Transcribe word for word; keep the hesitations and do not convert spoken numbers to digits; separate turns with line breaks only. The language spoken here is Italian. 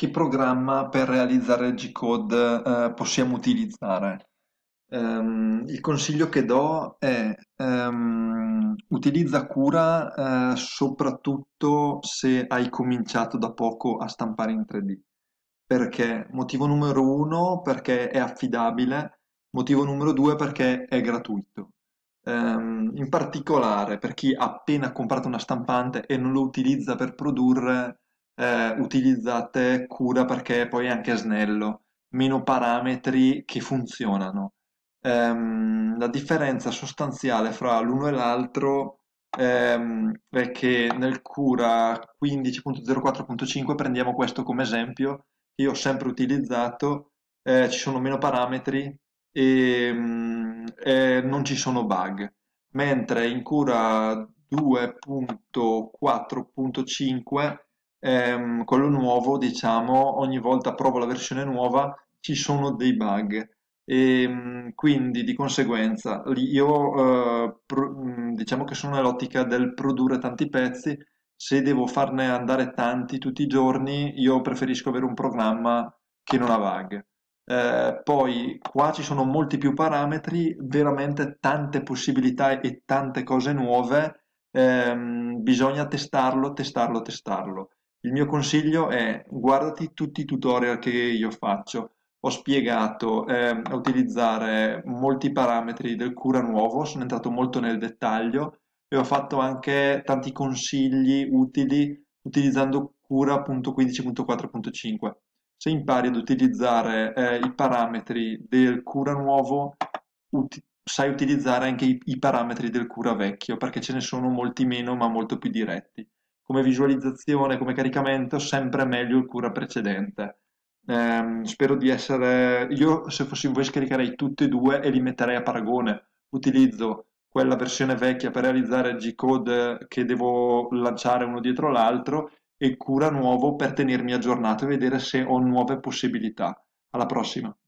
che programma per realizzare il G-code eh, possiamo utilizzare? Ehm, il consiglio che do è ehm, utilizza Cura eh, soprattutto se hai cominciato da poco a stampare in tre D. Perché? Motivo numero uno, perché è affidabile, motivo numero due, perché è gratuito. Ehm, in particolare, per chi ha appena comprato una stampante e non lo utilizza per produrre, eh, utilizzate Cura perché poi è anche snello, meno parametri che funzionano. Ehm, la differenza sostanziale fra l'uno e l'altro ehm, è che nel Cura quindici punto zero quattro punto cinque, prendiamo questo come esempio, che io ho sempre utilizzato, eh, ci sono meno parametri e, mm, e non ci sono bug, mentre in Cura due punto quattro punto cinque, ehm, quello nuovo, diciamo, ogni volta provo la versione nuova, ci sono dei bug. E mh, quindi di conseguenza lì io eh, pro- mh, diciamo che sono nell'ottica del produrre tanti pezzi. Se devo farne andare tanti tutti i giorni, io preferisco avere un programma che non ha bug. Eh, poi qua ci sono molti più parametri, veramente tante possibilità e tante cose nuove. Ehm, bisogna testarlo, testarlo, testarlo. Il mio consiglio è guardati tutti i tutorial che io faccio. Ho spiegato ehm, a utilizzare molti parametri del Cura nuovo, sono entrato molto nel dettaglio e ho fatto anche tanti consigli utili utilizzando Cura punto quindici punto quattro punto cinque. Se impari ad utilizzare eh, i parametri del Cura nuovo, uti- sai utilizzare anche i, i parametri del Cura vecchio, perché ce ne sono molti meno, ma molto più diretti. Come visualizzazione, come caricamento, sempre meglio il Cura precedente. Ehm, spero di essere... Io, se fossi voi, scaricherei tutti e due e li metterei a paragone. Utilizzo quella versione vecchia per realizzare il G-code che devo lanciare uno dietro l'altro e Cura nuovo per tenermi aggiornato e vedere se ho nuove possibilità. Alla prossima.